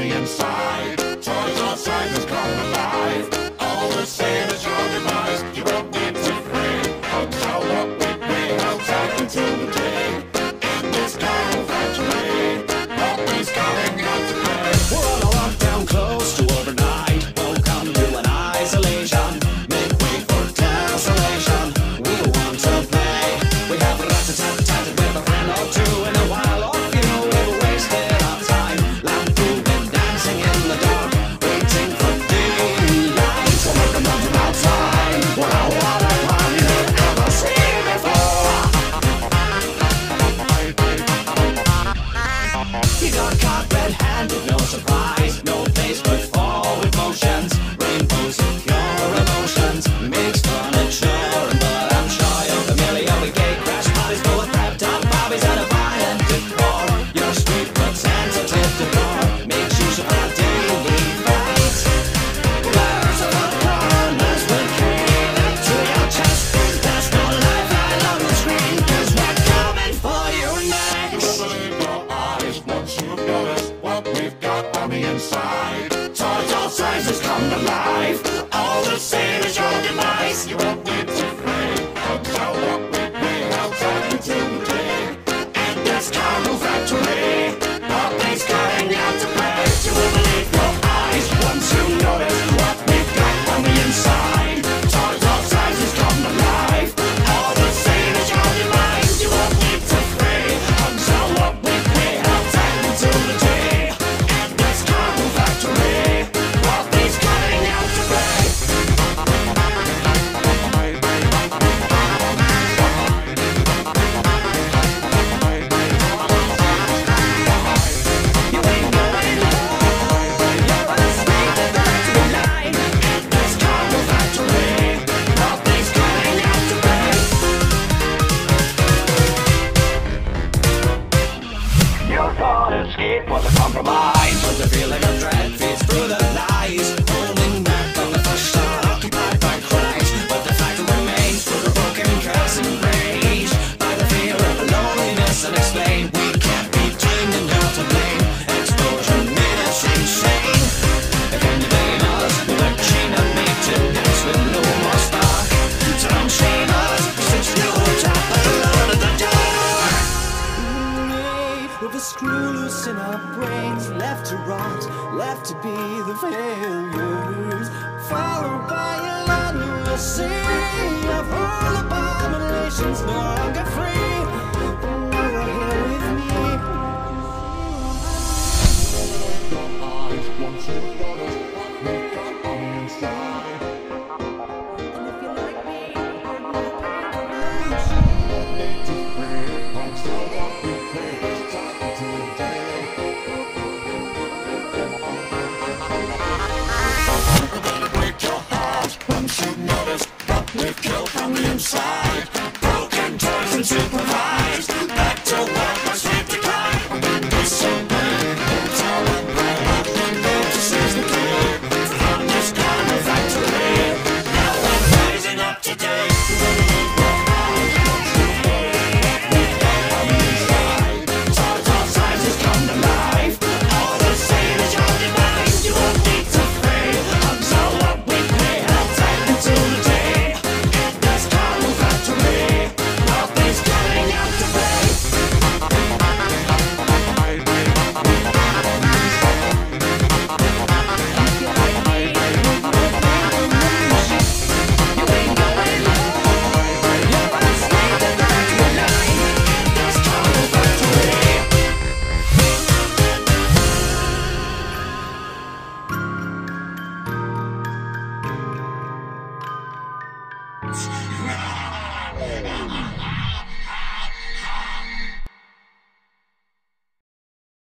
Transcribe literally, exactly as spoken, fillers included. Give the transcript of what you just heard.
the inside. Toys or sizes come alive. All the same as your demise. You won't need to pray. Hugs are what we bring outside until the day. In this carnal factory, nobody's coming out to play. We're on a lockdown close to overnight. Welcome to an isolation. Make way for desolation. We want to play. We have rat-a-tat-tatted with a friend or two. In a while or few, we've wasted our time. Lampooned dancing in the dark, waiting for daylight. So make a nothing outside. Wow, what a party you've never seen before. You got caught red-handed, no surprise. No face but forward motions. Rainbows of pure emotions. Mixed furniture, but I'm shy of familiar with gay crash parties full of prepped up Barbies and a violent decor. Your street but tentative decor makes use of our daily fight. Letters of the corners will clean up to your chest. There's no lifeline on the screen, 'cause we're coming for you next. You'll believe your eyes once you've noticed what we've got on the inside. Toys all sizes come alive. All the same as your demise. You won't need to pray. Hugs are what we bring outside until the day. In this carnal factory, nothing's coming out to play. You will believe your eyes once you notice what we've got on the inside. Toys all sizes come alive. All the same as your demise. You won't need to pray. Hugs are what we bring outside until the day. In this carnal factory, nothing's coming out to play. You ain't going home. You're a sweet and dirty line. In this carnal factory, nothing's coming out to play. You thought escape was a compromise, but the feeling of dread feeds through the lies. Holding back on the first shot, occupied by Christ. But the fact remains, through the broken curse and rage. By the fear of loneliness unexplained, we can't be trained and held to blame. Exposure made us insane. Can you blame us? We're chained up, made to dance with no more spark. So don't shame us, since you tap the Lord at the door. With a screw loose in our brains, left to rot, left to be the failures, followed by a endless sea of whole abominations. No